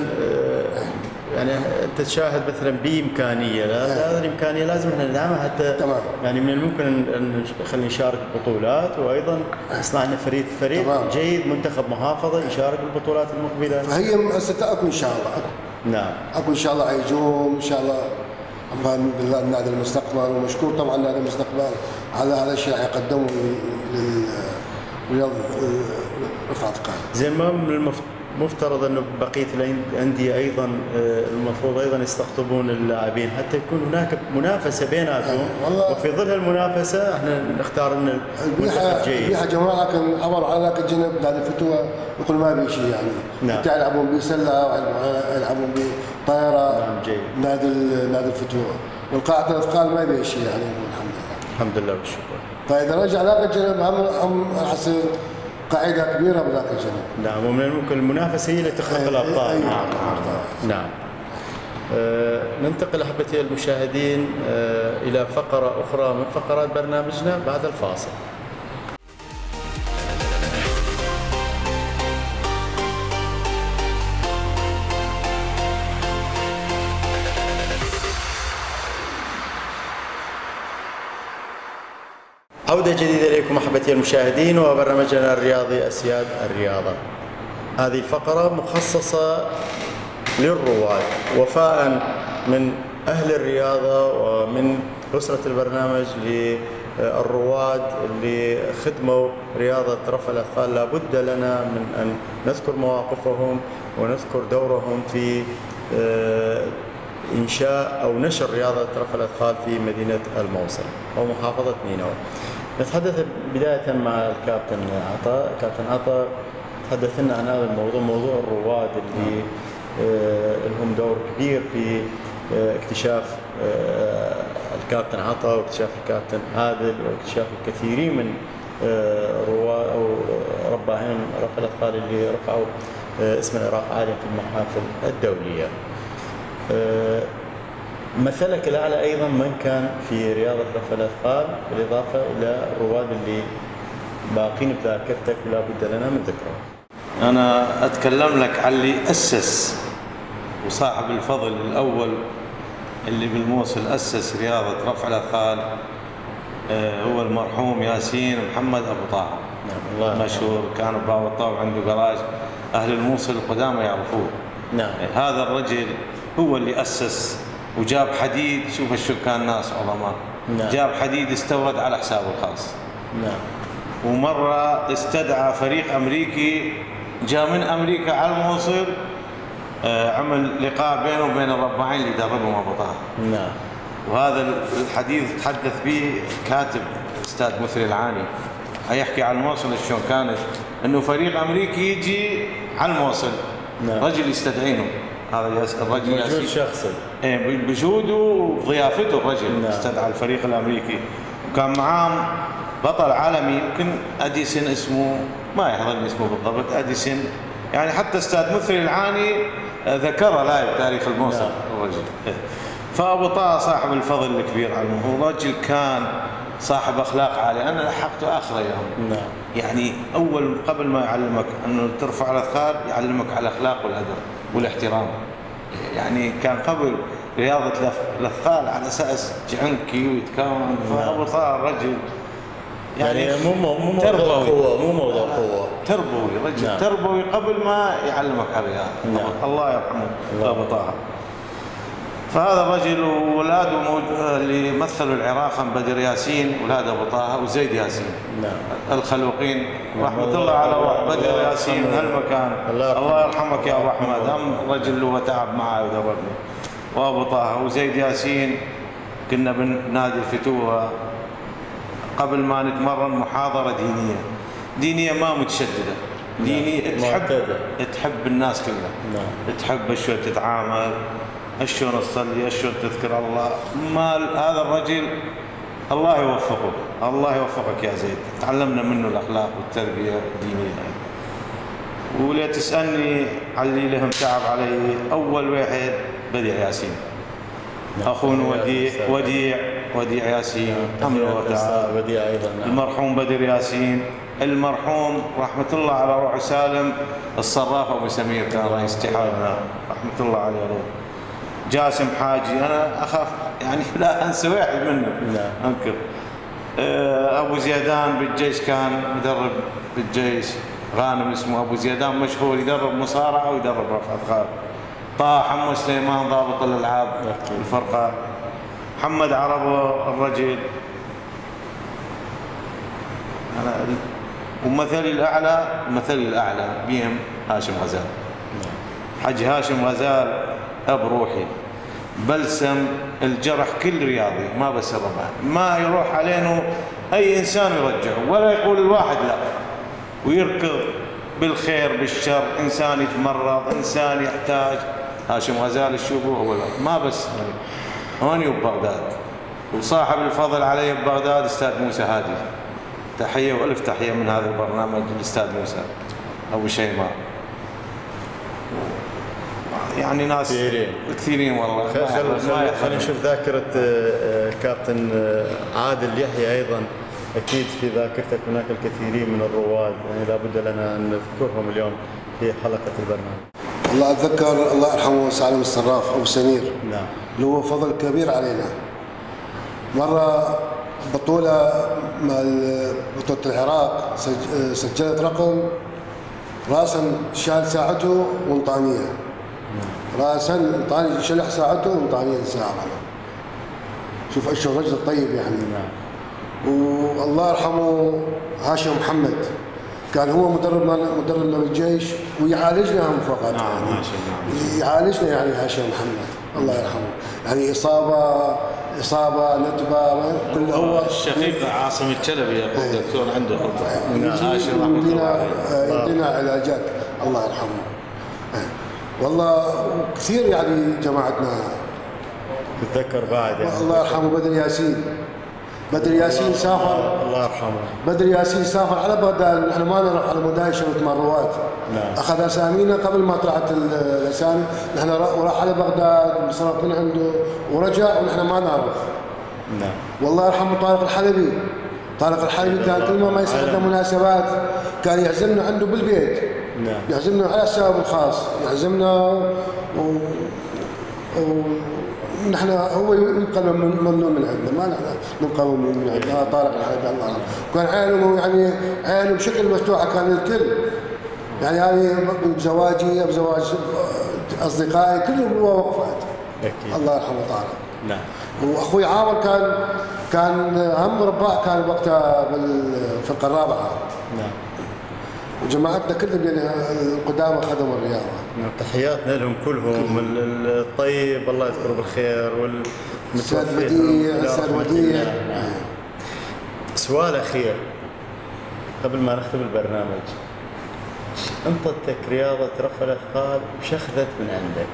يعني انت تشاهد مثلا بامكانيه، هذه الامكانيه لازم احنا ندعمها حتى تمام. يعني من الممكن ان نخلي نشارك ببطولات، وايضا يصنع لنا فريق فريق تمام. جيد منتخب محافظه يشارك بالبطولات المقبله. فهي ستأكل ان شاء الله. نعم. اكو ان شاء الله حيجون ان شاء الله. الحمد لله نادي المستقبل، ومشكور طبعا نادي المستقبل على هذا الشيء حيقدمه للرياض رفع اثقال. زين ما من المفترض مفترض انه بقيه الانديه ايضا المفروض ايضا يستقطبون اللاعبين حتى يكون هناك منافسه بيناتهم، وفي ظل المنافسه احنا نختار ان البيحه البيحه جماعه كان عبر على ذاك الجنب نادي الفتوى يقول ما بي شيء يعني. نعم. حتى يلعبون بسله يلعبون بطائره. نعم جيد. نادي نادي الفتوى والقاعده الاثقال ما بي شيء يعني الحمد لله. الحمد لله والشكر. فاذا رجع ذاك الجنب هم هم حصير قاعده كبيره بذاك الجنب. نعم ومن الممكن المنافسه هي اللي تخلق الابطال. أي نعم. نعم. آه ننتقل احبتي المشاهدين آه الى فقره اخرى من فقرات برنامجنا بعد الفاصل. عودة جديدة إليكم أحبتي المشاهدين وبرنامجنا الرياضي أسياد الرياضة. هذه الفقرة مخصصة للرواد وفاء من أهل الرياضة ومن أسرة البرنامج للرواد اللي خدموا رياضة رفع الأثقال. لابد لنا من أن نذكر مواقفهم ونذكر دورهم في إنشاء أو نشر رياضة رفع الأثقال في مدينة الموصل أو محافظة نينوى. نتحدث بداية مع الكابتن عطاء. كابتن عطاء تحدث لنا عن هذا الموضوع، موضوع الرواد اللي آه لهم دور كبير في آه اكتشاف آه الكابتن عطاء واكتشاف الكابتن عادل واكتشاف الكثيرين من آه رواد أو رباعين رفع الأثقال اللي رفعوا آه اسم العراق عاليا في المحافل الدولية. آه مثلك الأعلى أيضا من كان في رياضة رفع الأثقال، بالإضافة إلى الرواد اللي باقين بذاكرتك ولا بد لنا من ذكرهم. أنا أتكلم لك عن اللي أسس وصاحب الفضل الأول اللي بالموصل أسس رياضة رفع الأثقال، هو المرحوم ياسين محمد أبو طه. نعم الله مشهور، كان بباب الطوب عنده جراج، أهل الموصل القدامى يعرفوه. نعم. هذا الرجل هو اللي أسس وجاب حديد. شوف شو كان ناس عظماء. نعم. جاب حديد استورد على حسابه الخاص. نعم. ومرة استدعى فريق أمريكي جاء من أمريكا على الموصل، عمل لقاء بينه وبين الرباعين اللي يدربهم أبو طه. نعم. وهذا الحديث تحدث به كاتب أستاذ مثري العاني، يحكي عن الموصل شلون كانت، إنه فريق أمريكي يجي على الموصل. نعم. رجل يستدعينه، هذا الرجل وجود شخصي بوجوده وضيافته الرجل. نعم. استدعى الفريق الأمريكي وكان معاهم بطل عالمي، يمكن أديسون اسمه، ما يحضرني اسمه بالضبط، أديسون يعني، حتى أستاذ مثري العاني ذكره لا بتاريخ الموصل. نعم. الرجل. فأبو طه صاحب الفضل الكبير عنه، هو رجل كان صاحب أخلاق عالية. أنا لحقته آخر أيام. نعم. يعني أول قبل ما يعلمك أنه ترفع الأثقال يعلمك على الأخلاق والأدب والاحترام. يعني كان قبل رياضة الأثقال على أساس عنكي ويتكون. فأبو طه الرجل يعني, يعني مو مو موضوع قوة، مو موضوع قوة، تربوي رجل. نعم. تربوي قبل ما يعلمك على الرياضة. نعم. الله يرحمه أبو طه. فهذا الرجل وولاده اللي مثلوا العراق بدر ياسين، اولاد ابو طه وزيد ياسين. نعم. الخلوقين. رحمه الله على روح بدر ياسين من هالمكان. الله يرحمك يا ابو احمد. هم رجل هو تعب معي ودربني. وابو طه وزيد ياسين كنا بنادي الفتوه قبل ما نتمرن محاضره دينيه، دينيه ما متشدده، دينيه تحب تحب الناس كلها. نعم. تحب شلون تتعامل، شلون تصلي، شلون تذكر الله. ما هذا الرجل الله يوفقه، الله يوفقك يا زيد. تعلمنا منه الاخلاق والتربيه الدينيه. ولي تسالني على اللي لهم تعب علي، اول واحد بديع ياسين. اخونا وديع وديع وديع ياسين. وديع ايضا. المرحوم بدر ياسين، المرحوم رحمه الله على روح سالم الصراف ابو سمير كان رئيس اتحادنا رحمه الله عليه روح. جاسم حاجي، انا اخاف يعني لا انسى واحد منهم. لا انكر. ابو زيدان بالجيش كان مدرب بالجيش، غانم اسمه ابو زيدان مشهور، يدرب مصارعه ويدرب رفع اثقال. طه حمو سليمان ضابط الالعاب الفرقه. محمد عربه الرجل. انا ومثلي الاعلى، مثلي الاعلى بهم هاشم غزال. حج هاشم غزال اب روحي، بلسم الجرح كل رياضي، ما بس الرماء، ما يروح علينا اي انسان يرجعه ولا يقول الواحد لا، ويركض بالخير بالشر. انسان يتمرض، انسان يحتاج، هاشم غزال تشوفوه هو ما بس هوني وبغداد. وصاحب الفضل علي ببغداد استاذ موسى هادي. تحيه والف تحيه من هذا البرنامج الاستاذ موسى ابو شيماء. يعني ناس كثيرين كثيرين والله. خلينا نشوف ذاكرة كابتن عادل يحيى أيضا، أكيد في ذاكرتك هناك الكثيرين من الرواد، يعني لابد لنا أن نذكرهم اليوم في حلقة البرنامج. الله أتذكر الله يرحمه سالم الصراف أبو سمير. نعم. اللي هو فضل كبير علينا. مرة بطولة مع بطولة العراق سجلت رقم، راسا شال ساعته وانطانية. راسا انطاني شلح ساعته وانطانية الساعة. شوف ايش الرجل الطيب يعني. نعم. والله يرحمه هاشم محمد كان هو مدرب مدرب من الجيش ويعالجنا هم فقط. نعم. يعني نعم. يعالجنا يعني هاشم محمد الله يرحمه. يعني اصابه اصابه نتبه كل هو الشقيق عاصم الشلبي يا دكتور عنده خطه. هاشم يدينا يدينا علاجات الله يرحمه. والله كثير يعني جماعتنا. تتذكر بعد يعني الله يرحمه بدر ياسين. بدر ياسين سافر، الله يرحمه. بدر ياسين سافر على بغداد، نحن ما نروح على مدايشه وتمروات. نعم. اخذ اسامينا قبل ما طلعت الاسامي، نحن راح على بغداد صرف من عنده ورجع ونحن ما نعرف. نعم. والله يرحمه طارق الحلبي. طارق الحلبي كان كل ما يصير عندنا مناسبات كان يعزمنا عنده بالبيت. نعم. يعزمنا على حسابه الخاص، يعزمنا و... و... نحن هو يبقى ممنون من عندنا، ما نحن نبقى ممنون من عندنا. طارق الحلبي الله يرحمه كان عينه يعني عينه بشكل مفتوحه كان الكل. يعني يعني بزواجي بزواج اصدقائي كلهم وقفت. اكيد. الله يرحمه تعالى. نعم. واخوي عامر كان كان هم رباع كان وقتها في القاره الرابعه. نعم. وجماعتنا كلهم يعني القدامى خدموا الرياضه. نعم. تحياتنا لهم كلهم، الطيب الله يذكره بالخير والأستاذ وديع، الأستاذ وديع. سؤال اخير قبل ما نختم البرنامج، انطتك رياضه رفع الاثقال وش اخذت من عندك؟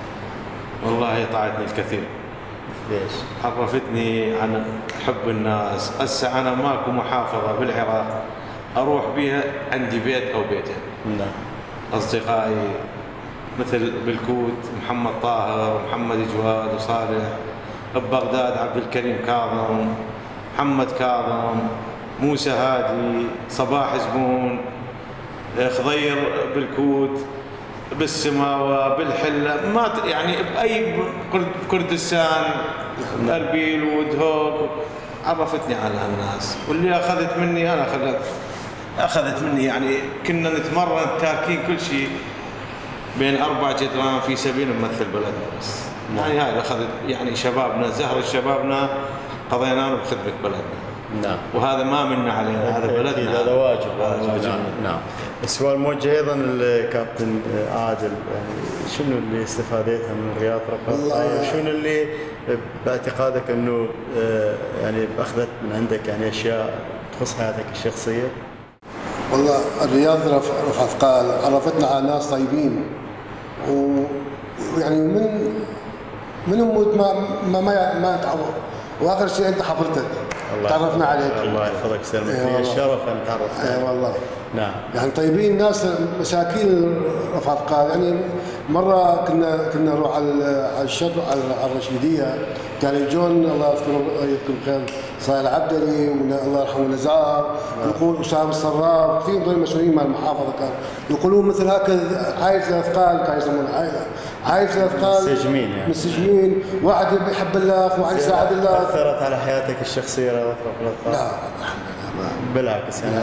والله طاعتني الكثير. ليش؟ عرفتني عن حب الناس. هسه انا ماكو محافظه بالعراق اروح بيها عندي بيت او بيتين. نعم. اصدقائي مثل بالكوت محمد طاهر ومحمد جواد وصالح، ببغداد عبد الكريم كاظم، محمد كاظم، موسى هادي، صباح زبون، خضير بالكوت، بالسماوه، بالحله، ما يعني باي كردستان، اربيل ودهوك. عرفتني على الناس، واللي اخذت مني انا اخذت اخذت مني يعني كنا نتمرن تاركين كل شيء بين اربع جدران في سبيل نمثل بلدنا بس. يعني هاي اخذت يعني شبابنا، زهر شبابنا قضيناه بخدمه بلدنا. نعم. وهذا ما منا علينا، هذا بلدنا، هذا واجب. هذا واجب. نعم. نعم. السؤال موجه ايضا للكابتن عادل، يعني شنو اللي استفادتها من رياضه رفع الاثقال؟ شنو اللي باعتقادك انه يعني اخذت من عندك يعني اشياء تخص حياتك الشخصيه؟ والله الرياضه رفع اثقال عرفتنا على ناس طيبين، ويعني من من موت ما ما ما, ما تعوض. واخر شيء انت حضرتك تعرفنا عليك. الله يحفظك سلمك، لي الشرف ان تعرفت. اي والله. نعم. يعني طيبين ناس مساكين رفع اثقال. يعني مره كنا كنا نروح على الشط على الرشيديه، كان يجون الله يذكره يذكر بخير صاير العبدلي والله يرحمه نزار، يقول اسامه الصراف، كثير من المسؤولين مال المحافظه كان يقولون مثل هكذا عائله الاثقال، كانوا يسمونها عائله عائله الاثقال منسجمين يعني منسجمين، واحد يحب الله وواحد يساعد الله. اثرت على حياتك الشخصيه رياضه رفع الاثقال؟ لا الحمد لله بالعكس يعني.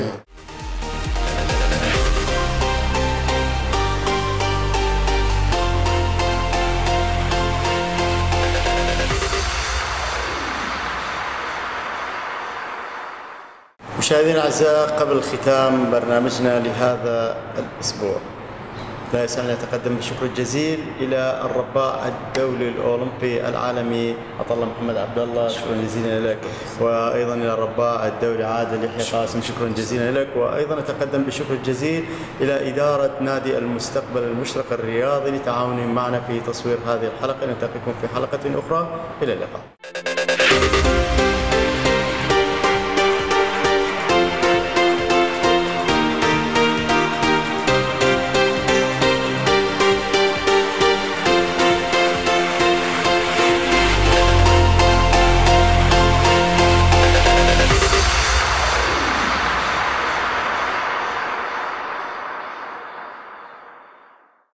مشاهدينا الاعزاء، قبل ختام برنامجنا لهذا الاسبوع لا يسعني اتقدم بالشكر الجزيل الى الرباع الدولي الاولمبي العالمي عطا الله محمد عبد الله، شكرا جزيلا لك، وايضا الى الرباع الدولي عادل يحيى قاسم، شكرا جزيلا لك، وايضا اتقدم بالشكر الجزيل الى اداره نادي المستقبل المشرق الرياضي لتعاونهم معنا في تصوير هذه الحلقه. نلتقيكم في حلقه اخرى، الى اللقاء.